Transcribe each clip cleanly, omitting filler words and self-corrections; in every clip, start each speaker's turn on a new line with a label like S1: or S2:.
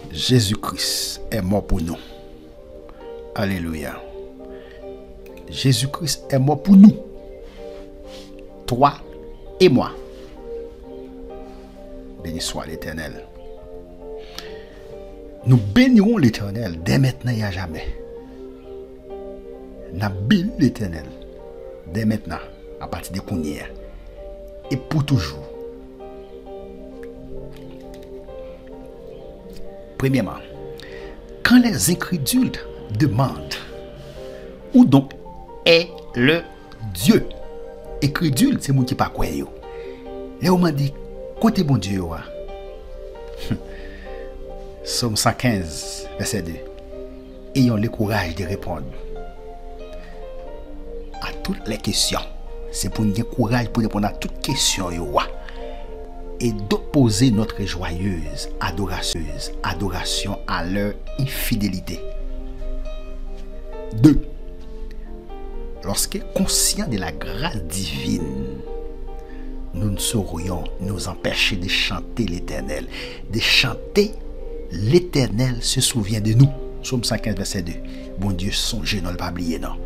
S1: Jésus-Christ est mort pour nous. Alléluia. Jésus-Christ est mort pour nous. Toi et moi. Béni soit l'Éternel. Nous bénirons l'Éternel dès maintenant et à jamais. Nous bénissons l'Éternel dès maintenant, à partir de Kounia, et pour toujours. Premièrement, quand les incrédules demandent où donc est le Dieu, incrédule, c'est moi qui pas croire. Là on m'a dit côté bon Dieu. Somme 115, verset 2. Ayons le courage de répondre à toutes les questions. C'est pour nous avoir le courage pour répondre à toutes questions. Et d'opposer notre joyeuse adoration à leur infidélité. 2. Lorsque conscient de la grâce divine, nous ne saurions nous empêcher de chanter l'Éternel. De chanter l'Éternel se souvient de nous. Psaume 115, verset 2. Bon Dieu, songez, non, pas oublier, non.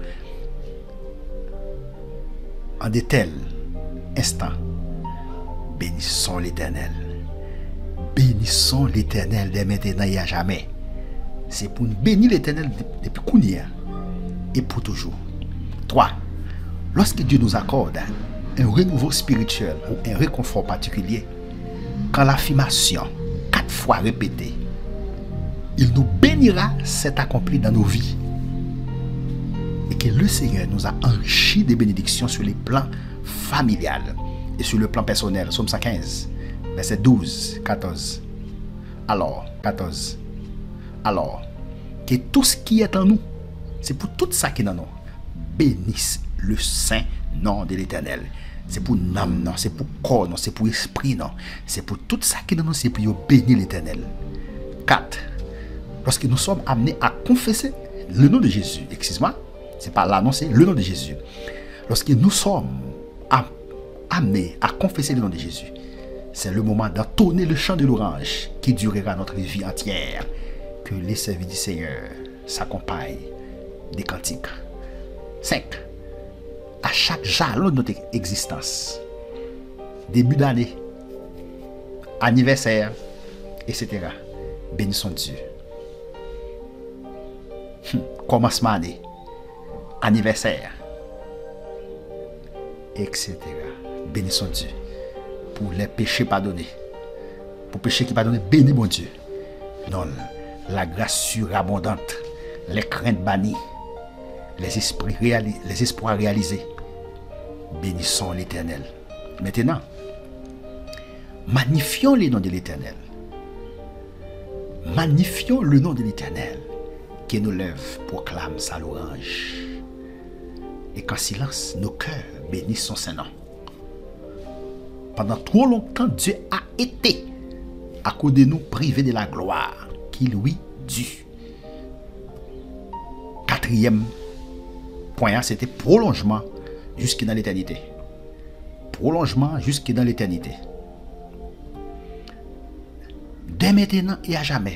S1: En de tels instants, bénissons l'Éternel. Bénissons l'Éternel dès maintenant et à jamais. C'est pour nous bénir l'Éternel depuis Kounia et pour toujours. 3. Lorsque Dieu nous accorde un renouveau spirituel ou un réconfort particulier, quand l'affirmation 4 fois répétée, il nous bénira cet accompli dans nos vies. Et que le Seigneur nous a enrichis des bénédictions sur les plans familial et sur le plan personnel. Psaume 115, verset 12, 14. Alors, que tout ce qui est en nous, c'est pour tout ça qui est en nous, bénisse le saint nom de l'Éternel. C'est pour l'âme, non, c'est pour corps, non, c'est pour esprit, non. C'est pour tout ça qui est en nous, c'est pour bénir l'Éternel. 4. Lorsque nous sommes amenés à confesser le nom de Jésus, excuse-moi, c'est pas l'annoncer, le nom de Jésus. Lorsque nous sommes amenés à confesser le nom de Jésus, c'est le moment d'entonner le chant de l'orange qui durera notre vie entière. Que les services du Seigneur s'accompagnent des cantiques. 5. À chaque jalon de notre existence, début d'année, anniversaire, etc., bénissons Dieu. Commencement d'année, anniversaire, etc. Bénissons Dieu pour les péchés pardonnés. Pour péchés qui pardonnés, bénis mon Dieu. Non, la grâce surabondante, les craintes bannies, les espoirs réalisés. Bénissons l'Éternel. Maintenant, magnifions le nom de l'Éternel. Magnifions le nom de l'Éternel qui nous lève, proclame sa louange. Et qu'en silence, nos cœurs bénissent son Saint-Nom. Pendant trop longtemps, Dieu a été à cause de nous privés de la gloire qui lui dut. 4e point, c'était prolongement jusque dans l'éternité. Prolongement jusque dans l'éternité. Dès maintenant et à jamais.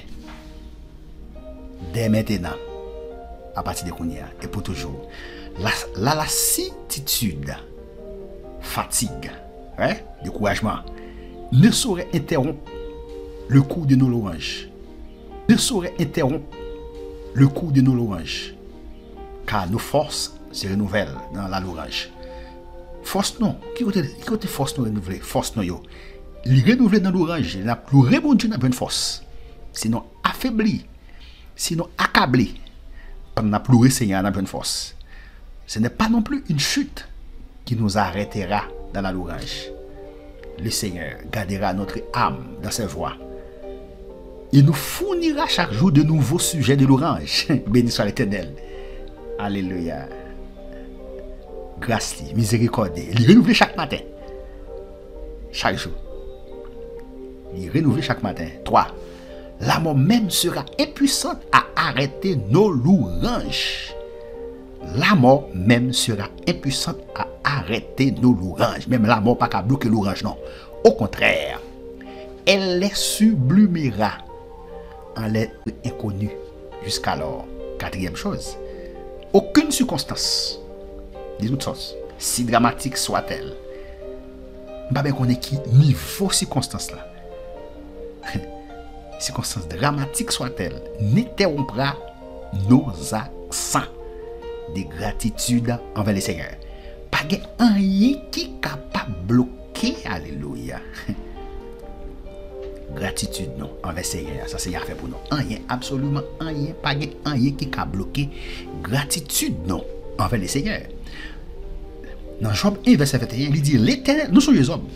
S1: Dès maintenant, à partir de Kounia et pour toujours. La lassitude, fatigue, découragement, ne saurait interrompre le cours de nos louanges. Ne saurait interrompre le cours de nos louanges. Car nos forces se renouvellent dans la louange. Force non. Qui côté force nous renouveler? Force non yo. Il renouveler dans l'orange. Il n'a plus rebondi dans une force. Sinon affaibli. Sinon accablé. Pendant plus Seigneur dans une force. Ce n'est pas non plus une chute qui nous arrêtera dans la louange. Le Seigneur gardera notre âme dans ses voies. Il nous fournira chaque jour de nouveaux sujets de louange. Béni soit l'Éternel. Alléluia. Grâce, miséricorde. Il renouvelle chaque matin. Chaque jour. Il renouvelle chaque matin. 3. La mort même sera impuissante à arrêter nos louanges. La mort même sera impuissante à arrêter nos louanges. Même la mort pas qu'à bloquer l'orange, non. Au contraire, elle les sublimera en l'être inconnu jusqu'alors. Quatrième chose, aucune circonstance, de toute sorte, si dramatique soit-elle, bah ben qu'on est qui niveau circonstance là. Circonstance dramatique soit-elle, n'interrompra nos accents de gratitude envers le Seigneur. Pas rien qui est capable de bloquer, alléluia. Gratitude non envers le Seigneur, ça c'est fait pour nous. Rien, absolument rien, pas rien qui a bloqué. Gratitude non envers le Seigneur. Dans Job 1, verset 21, il dit l'Éternel, nous sommes les hommes.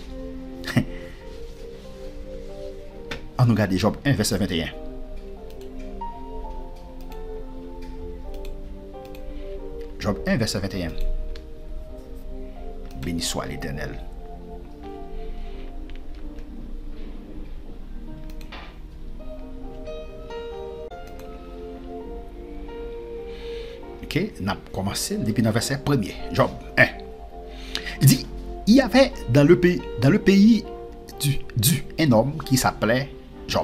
S1: On regarde Job 1, verset 21. Job 1, verset 21. Béni soit l'Éternel. Ok, on a commencé depuis le verset 1er. Job 1. Il dit, il y avait dans le pays un homme qui s'appelait Job.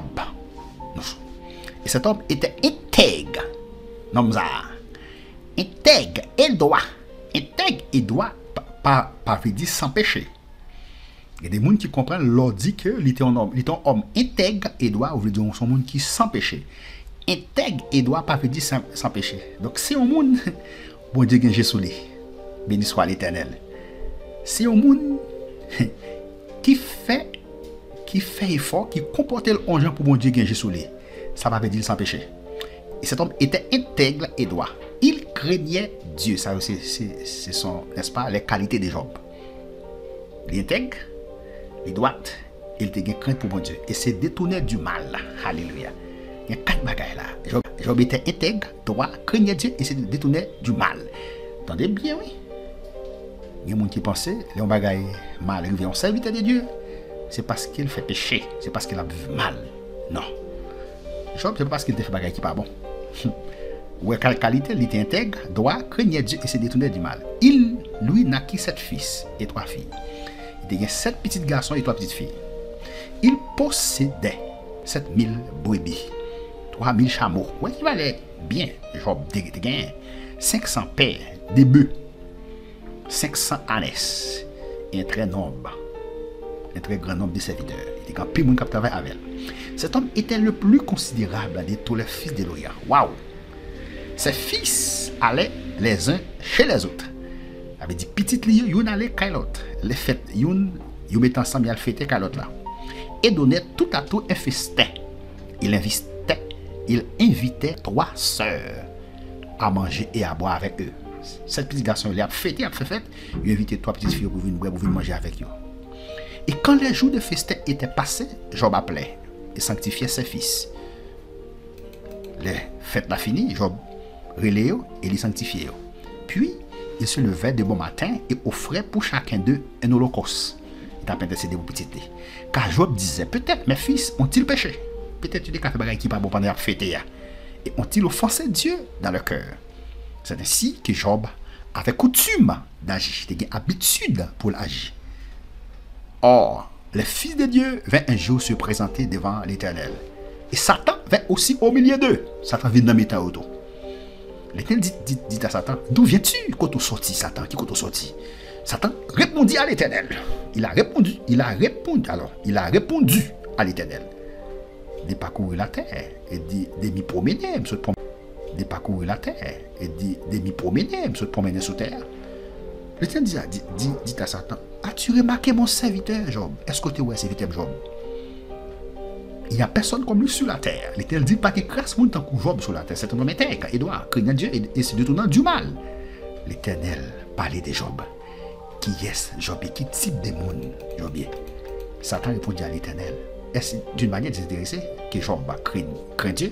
S1: Et cet homme était intègre. Non, ça. Intègre et droit. Intègre et droit, pas veut dire sans péché. Il y a des gens qui comprennent, leur dit que il était un homme intègre et droit, ou veut dire son monde qui sans péché. Intègre et droit, pas veut dire sans péché. Donc, c'est un monde, bon Dieu, que j'ai soulé. Béni soit l'Éternel. C'est un monde qui fait effort, qui comporte l'enjeu pour bon Dieu que j'ai soulé. Ça va veut dire sans péché. Et cet homme était intègre et droit. Il craignait Dieu. Ça aussi, c'est son, n'est-ce pas, les qualités de Job. Il est intègre, il est droit, il était crainte pour bon Dieu. Et c'est détourné du mal. Alléluia. Il y a 4 bagailles là. Job était intègre, droit, craignait Dieu et c'est détourné du mal. Entendez bien, oui. Il y a des gens qui pensent, les bagailles mal arrivés en serviteur de Dieu, c'est parce qu'il fait péché, c'est parce qu'il a vu mal. Non. Job, c'est pas parce qu'il fait bagaille qui pas bon. Ou quelle qualité, il était intègre, droit, craignait Dieu et s'est détourné du mal. Il, lui, naquit 7 fils et 3 filles. Il avait 7 petits garçons et 3 petites filles. Il possédait 7000 brebis, 3000 chameaux. Ouais, il valait bien. Job, il gagne 500 paires de bœufs, 500 ânesses et un très grand nombre de serviteurs. Il était un peu moins qui travaillait avec elle. Cet homme était le plus considérable de tous les fils d'Éloïa. Waouh! Ses fils allaient les uns chez les autres. Il avait dit petit lieu, yon allait qu'à l'autre. Les fêtes, yon mettait ensemble, il fêtait qu'à l'autre là. Et donnait tout à tout un festin. Il invitait 3 sœurs à manger et à boire avec eux. 7 petits garçons, il a fêté, il a fait fête. Il invitait 3 petites filles pour venir manger avec eux. Et quand les jours de festin étaient passés, Job appelait et sanctifiait ses fils. Les fêtes la fini, Job relait et les sanctifiait. Puis, il se levait de bon matin et offrait pour chacun d'eux un holocauste. Il a intercédé pour petit. Car Job disait, peut-être mes fils ont-ils péché? Peut-être tu des fait bagaille qui pas bon pendant la fête. Et ont-ils offensé Dieu dans leur cœur? C'est ainsi que Job avait coutume d'agir, il avait habitude pour l'agir. Or, le Fils de Dieu vint un jour se présenter devant l'Éternel. Et Satan vint aussi au milieu d'eux. Satan vient dans mes temps autour. L'Éternel dit à Satan, d'où viens-tu quand tu sortis, Satan? Qui quand tu sortis? Satan répondit à l'Éternel. Il a répondu à l'Éternel. De parcourir la terre et de m'y promener, de parcourir la terre et de m'y promener, de promener sur terre. L'Éternel dit à Satan, as-tu remarqué mon serviteur Job? Est-ce que tu es un serviteur Job? Il n'y a personne comme lui sur la terre. L'Éternel dit pas que grâce mon temps que Job sur la terre. C'est un homme intègre, Édouard, craignant Dieu et se détournant du mal. L'Éternel parlait de Job. Qui est Job et qui type de monde Job? Satan répondit à l'Éternel. Est-ce d'une manière désintéressée que Job craint Dieu?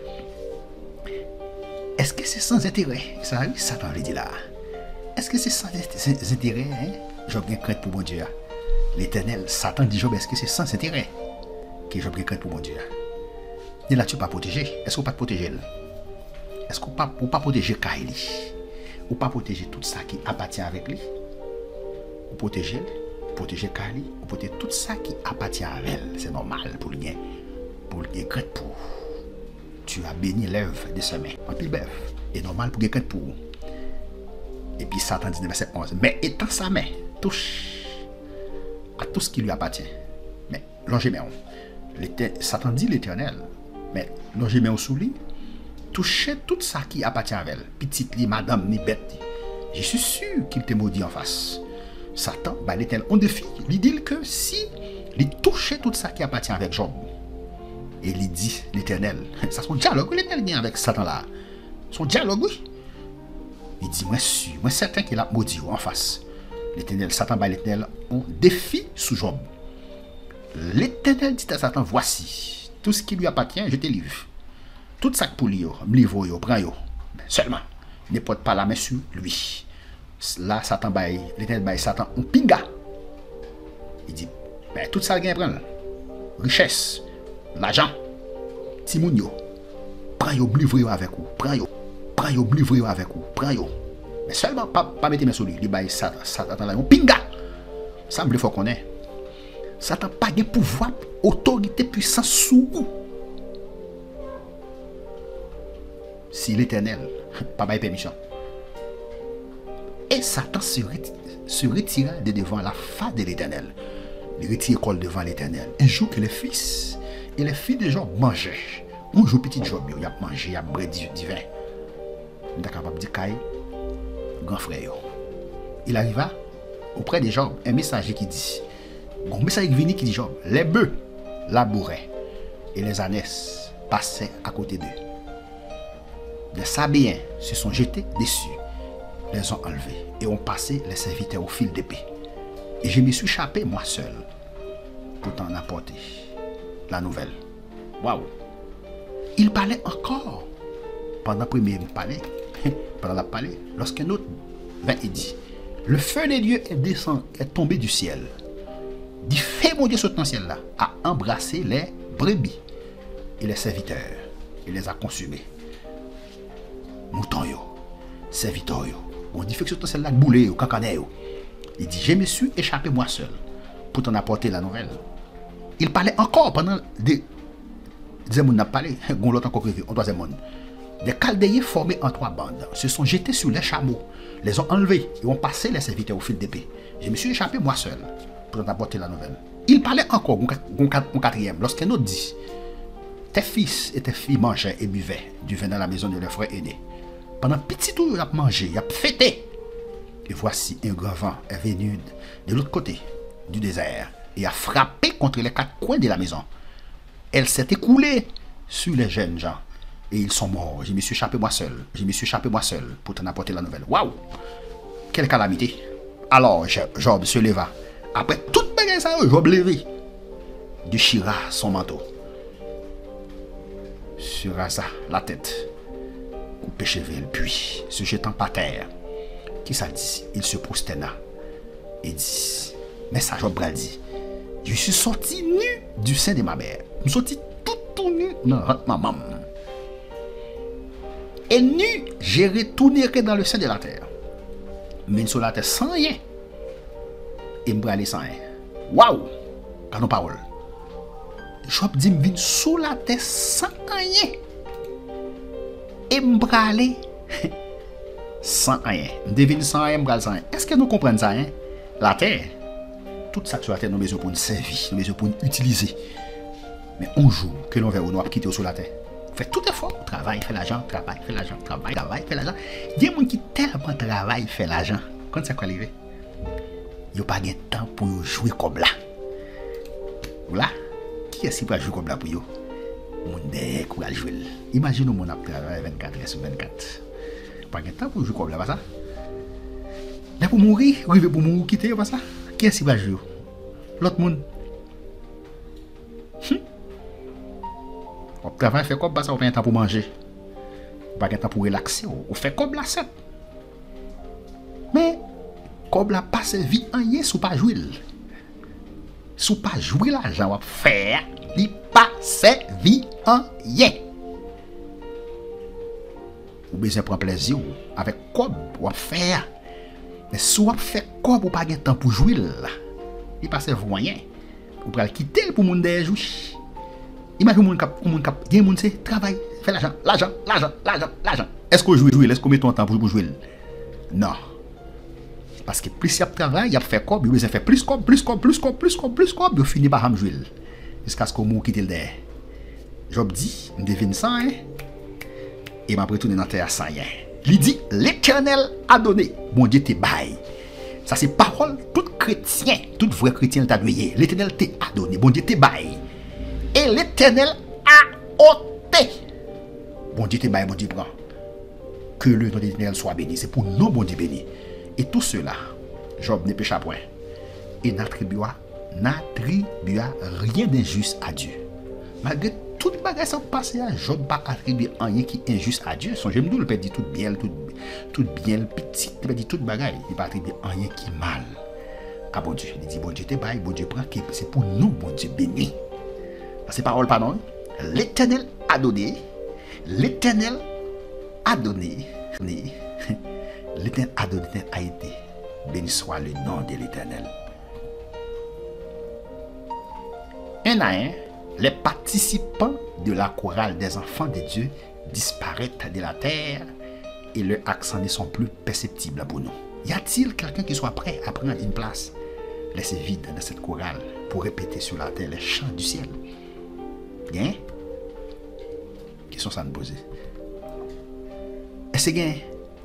S1: Est-ce que c'est sans intérêt? Ça arrive, Satan lui dit là. Est-ce que c'est sans intérêt, hein? Job bien crainte pour mon Dieu. L'Éternel, Satan dit Job, est-ce que c'est sans intérêt que Job bien crainte pour mon Dieu? Et là, tu pas protégé. Est-ce qu'on pas protéger? Est-ce qu'on pas protéger Kaili? Ou pas protéger tout ça qui appartient avec lui? Ou protéger Kaili? Ou protéger tout ça qui appartient à elle? C'est normal pour lui crainte pour. tu as béni l'œuvre de ses mains. En pile bœuf. Et normal pour quelqu'un pour. Et puis Satan dit dans verset 11, mais étend sa main, touche à tout ce qui lui appartient. Mais longez main. Satan dit l'Éternel, mais longez main sous lui, touchez tout ça qui appartient à elle. Petite li, madame, ni bête. Je suis sûr qu'il te maudit en face. Satan, bah, l'Éternel, on défie. Il dit que si il touchait tout ça qui appartient avec Job, et il dit l'Éternel, ça son dialogue, l'Éternel vient avec Satan là. Son dialogue, oui. Il dit, moi sûr, moi certain qu'il a maudit en face. L'Éternel, Satan, bah, l'Éternel, on défie sous Job. L'Éternel dit à Satan, voici, tout ce qui lui appartient, je te livre. Tout ça pour lui, me livre, prends yo. Seulement, ne porte pas la main sur lui. Là, Satan, bah, l'Éternel, bah, Satan, on pinga. Il dit, ben, tout ça, il prend. Richesse, l'argent, timounio. Prends yo, me livre avec vous. Prends yo, me livre avec vous. Prends yo. Mais seulement, pas mettre mes sur lui. Il dit, Satan, là, on pinga. Ça me faut qu'on ait. Satan pas de pouvoir, autorité, puissance sous vous. Si l'Éternel pas de permission. Et Satan se retira de devant la face de l'Éternel. Il retire col devant l'Éternel. Un jour que les fils et les filles de Job mangeaient. Un jour petit Job, il a mangé, il a bu divin. Il est capable de dire Kaï, grand frère. Il arriva auprès de Job, un messager qui dit, un messager qui vient qui dit Job, les bœufs labouraient et les ânesses passaient à côté d'eux. Les Sabéens se sont jetés dessus, les ont enlevés et ont passé les serviteurs au fil d'épée. Et je me suis échappé moi seul pour t'en apporter la nouvelle. Waouh! Il parlait encore pendant le premier palais, pendant la palais, lorsqu'un autre vint et dit, le feu de Dieu est tombé du ciel. Dit fais mon Dieu sauter dans le ciel là, a embrassé les brebis et les serviteurs et les a consumés. Moutons yo, serviteurs yo, on dit fait que sauter dans le ciel là, boulé yo, cancanet yo. Il dit je me suis échappé moi seul pour t'en apporter la nouvelle. Il parlait encore pendant des monde n'a parlé, on l'autre encore prévu, en troisième monde. Des Chaldéens formés en trois bandes se sont jetés sur les chameaux, les ont enlevés et ont passé les serviteurs au fil d'épée. Je me suis échappé moi seul pour t'apporter la nouvelle. Il parlait encore, en quatrième, lorsqu'un autre dit, tes fils et tes filles mangeaient et buvaient du vin dans la maison de leur frère aîné. Pendant petit tour, ils ont mangé, ils ont fêté. Et voici un grand vent est venu de l'autre côté du désert et a frappé contre les quatre coins de la maison. Elle s'est écoulée sur les jeunes gens. Et ils sont morts. Je me suis échappé moi seul. Je me suis échappé moi seul pour t'en apporter la nouvelle. Waouh! Quelle calamité! Alors Job se leva. Après toute bagarre ça, Job levé. Déchira son manteau. Se rasa la tête. Coupé cheveux, puis se jetant par terre. Qui ça dit? Il se prosterna. Et dit, mais ça Job dit, je suis sorti nu du sein de ma mère. Je suis sorti tout nu dans ma maman. Et nu, j'ai retourné dans le sein de la terre. Mais sur la terre sans rien. Et me aller sans rien. Waouh! Quand on parle. Job dit, me sur la terre sans rien. Et me aller sans rien. Me devine sans rien, me sans rien. Est-ce que nous comprenons ça? Hein? La terre, tout ça sur la terre, nous besoin pour nous servir, nous besoin pour nous utiliser. Mais un jour que l'on verra, nous allons quitter sur la terre. Fait tout effort, travail, fait l'argent, travail, fait l'argent, travail, fait l'argent. Il y a des gens qui tellement travaillent, fait l'argent. Quand ça arrive, il n'y a pas de temps pour jouer comme là. Voilà. Qui est-ce qui va jouer comme là pour eux? Mon nez qui va jouer. Imaginez mon travail 24 heures sur 24. Pas de temps pour jouer comme là, pas ça? Là pour mourir, arriver pour mourir, quitter, pas ça? Qui est-ce qui va jouer? L'autre monde. On travaille, fait comme ça, on a un temps pour manger. Pas un temps pour relaxer, on fait comme la 7. Mais, comme la pas servi en yé, sous pas jouer. Sous pas jouer l'argent, on va faire, il pas servi en yé. Ou besoin prendre plaisir avec comme on va faire. Mais si on fait comme on pas un temps pour jouer, il pas servi rien. On va quitter pour monde jouer. Imagine moun kap, gen moun c'est travail, fait l'argent. Est-ce qu'on joue, est-ce qu'on met ton temps pour jouer? Non. Parce que plus il y a de travail, il y a fait quoi, il fait plus quoi, il finit par jouer. Jusqu'à ce qu'on mou quitte le derrière. Job dit, on devine ça, hein? Et m'a retourné dans terre sans rien. Il dit, l'Éternel a donné, bon Dieu te baille. Ça c'est parole, tout chrétien, tout vrai chrétien t'a donné. L'Éternel t'a donné, bon Dieu te baille. Et l'Éternel a ôté. Bon Dieu te baille, bon Dieu prend. Que le nom de l'Éternel soit béni. C'est pour nous, bon Dieu béni. Et tout cela, Job ne pécha point. Et n'attribua rien d'injuste à Dieu. Malgré tout le bagage qui passe, Job n'a pas attribué rien qui est injuste à Dieu. Son j'aime le dit tout bien, le petit, il dit tout le bagage. Il n'a pas attribué rien qui est mal à bon Dieu. Il dit bon Dieu te baille, bon Dieu prend, c'est pour nous, bon Dieu béni. Ces paroles, pardon. L'Éternel a donné. L'Éternel a donné. L'Éternel a donné, a été. Béni soit le nom de l'Éternel. Un à un, les participants de la chorale des enfants de Dieu disparaissent de la terre et leurs accents ne sont plus perceptibles pour nous. Y a-t-il quelqu'un qui soit prêt à prendre une place, laissez vide dans cette chorale pour répéter sur la terre les chants du ciel? Bien? Question ça nous poser. Est-ce que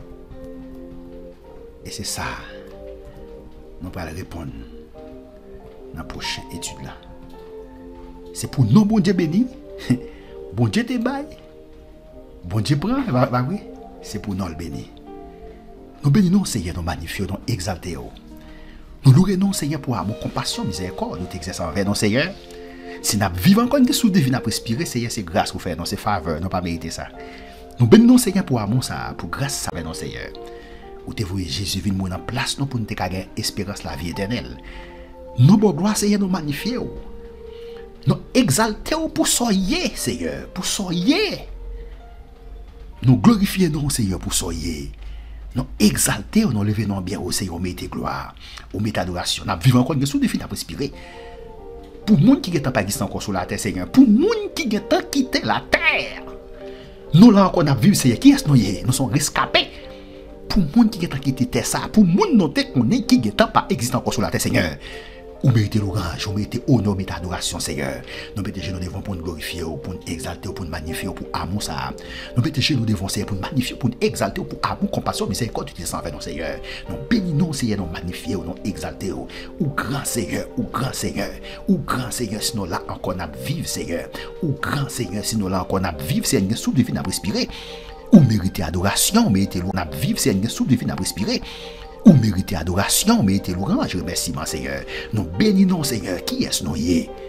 S1: et c'est ça, nous allons répondre dans la prochaine étude là. C'est pour nous, bon Dieu béni, bon Dieu te baille, bon Dieu prend, oui, c'est pour nous le béni. Nous bénissons Seigneur, nous magnifions, nous exaltons. Nous louons Seigneur pour amour, compassion, miséricorde, nous t'exerçons envers nous Seigneur. Si nous vivons encore une sous devine à respirer, Seigneur, c'est grâce pour faire, non, c'est faveur, nous pas mérité ça. Nous bénissons Seigneur pour amour, ça, pour grâce ça, non Seigneur. Ou te voyez Jésus venir en place, nous pour nous gagner espérance la vie éternelle. Nous bon gloire Seigneur, nous magnifions. Nous exaltons pour soyez, Seigneur, pour soyez. Nous glorifions nous, Seigneur, pour soyez. Nous exaltons, nous levons bien au Seigneur, mettez gloire, ou mettez adoration. Nous vivons encore une sous défi à respirer. Pour les gens qui n'ont pas existé encore sur la terre, Seigneur, pour les gens qui ont quitté la terre, nous là encore, nous vivons, Seigneur, qui est-ce que nous sommes rescapés? Pour les gens qui ont quitté la terre, ça, pour les gens qui n'ont pas existé encore sur la terre, Seigneur. Ou méritez l'orange, ou méritez honneur, méritez adoration, Seigneur. Nous mettez nous devons pour nous glorifier, pour nous exalter, pour nous magnifier, pour amour ça. Nous mettez nous devons, Seigneur, pour nous magnifier, pour nous exalter, pour amour, compassion, miséricorde, tu te sens avec nous, Seigneur. Nous bénissons, Seigneur, nous magnifier, nous exalter, ou grand Seigneur, ou grand Seigneur, ou grand Seigneur, si nous là encore n'a vivre, Seigneur. Ou grand Seigneur, si nous là encore n'a vivre, Seigneur, sous de vie n'a respirer. Ou méritez adoration, méritez l'on n'a vivre, Seigneur, sous de vie n'a respirer. Ou méritez adoration, méritez l'orange, remerciement, Seigneur. Nous bénissons, Seigneur. Qui est-ce nous y est?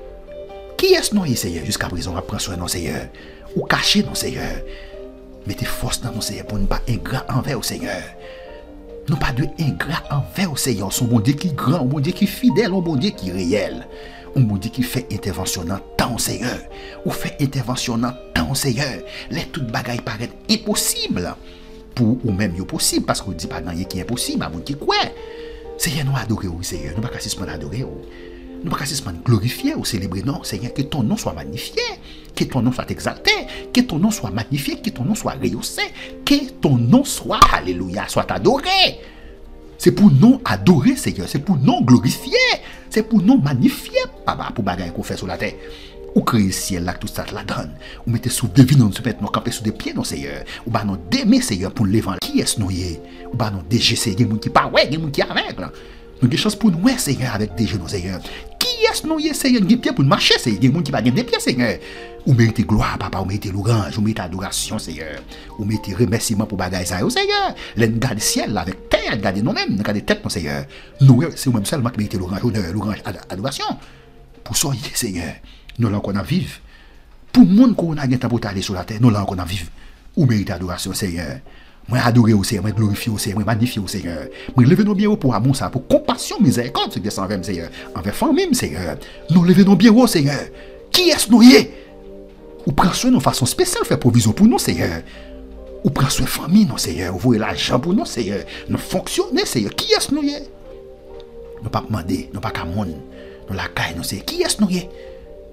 S1: Qui est-ce nous y est, Seigneur? Jusqu'à présent, on prend soin de nous, Seigneur. Ou cachez nous, Seigneur. Mettez force dans nous, Seigneur, pour ne pas ingrat envers au Seigneur. Nous pas de ingrat envers au Seigneur. Son bon Dieu qui est grand, un bon Dieu qui est fidèle, un bon Dieu qui est réel. Un bon Dieu qui fait intervention dans temps, Seigneur. Ou fait intervention dans temps, Seigneur. Les toutes bagailles paraissent impossibles. Pour ou même possible, parce qu'on ne dit pas rien qui est impossible, à mon qui quoi. Seigneur, nous adorons, Seigneur, nous ne pouvons pas adorer, nous ne pouvons pas glorifier ou célébrer, non, Seigneur, que ton nom soit magnifié, que ton nom soit exalté, que ton nom soit magnifié, que ton nom soit rehaussé, que ton nom soit, alléluia, soit adoré. C'est pour nous adorer, Seigneur, c'est pour nous glorifier, c'est pour nous magnifier, papa, pour bagaille qu'on fait sur la terre. Ou créer le ciel là, tout ça la donne. Ou mettez sous des vignes, nous mettez nous camper sous des pieds, non, Seigneur. Ou bah, nous d'aimer, Seigneur, pour l'évangile. Qui est-ce nous y est? Ou bah, nous DG, Seigneur, il y a des gens qui parlent, il y a des gens qui avec, là. Nous avons des chances pour nous, Seigneur, avec des genoux, Seigneur. Qui est-ce nous y est, Seigneur? Il y a des pieds pour nous marcher, Seigneur. Il y a des gens qui ne des pieds, Seigneur. Ou méritez gloire, papa, ou méritez l'orange, ou méritez adoration, Seigneur. Ou méritez remerciement pour bagaille ça, Seigneur. Nous gardons le ciel là, avec terre, nous gardons nous-mêmes, nous gardons tête, Seigneur. Nous, c'est nous-mêmes seulement qui méritez l'orange, l'orange, adoration. Pour soyez, Seigneur. Nous l'avons qu'on a vivre. Pour le monde qu'on a bien pour aller sur la terre, nous l'avons qu'on a vivre. Ou mérite adoration, Seigneur. Moi adorer au Seigneur, moi glorifier au Seigneur, moi magnifier au Seigneur. Moi lever nos bien pour amour ça, pour compassion, miséricorde, c'est descend envers Seigneur, envers famille, Seigneur. Nous lever nos bien au Seigneur. Qui est-ce nous y est? Ou prend soin de façon spéciale, faire provision pour nous, Seigneur. Ou prend soin de famille, non, Seigneur. Ou voyez l'argent pour nous, Seigneur. Nous fonctionner, Seigneur. Qui est-ce nous y est? Nous pas demander, nous pas qu'à monde, nous la caille, nous Seigneur. Qui est-ce nous y est?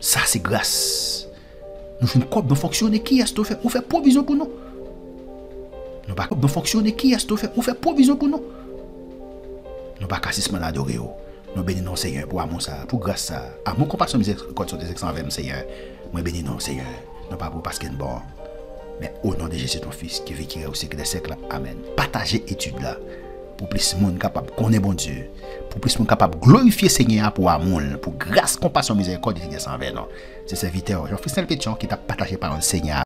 S1: Ça, c'est grâce. Nous faisons quoi? Nous fonctionner qui est-ce que fait? On fait provision pour nous. Nous pas nous fonctionner qui est-ce que fait? On fait provision pour nous. Nous pas casser ce mal adorer. Nous bénissons Seigneur pour amour ça, pour grâce ça. Amour compassion miséricorde sur des 120 Seigneur. Moi bénissons Seigneur. Non pas pour parce qu'il est bon. Mais au nom de Jésus ton fils qui vit au siècle des siècles. Amen. Partagez étude là pour plus de monde capable connaître bon Dieu. Pour plus de monde capable glorifier Seigneur pour amour, pour grâce, compassion, miséricorde, il y a 120 ans. C'est serviteur Jean-Christophe Pétion qui t'a partagé par le Seigneur.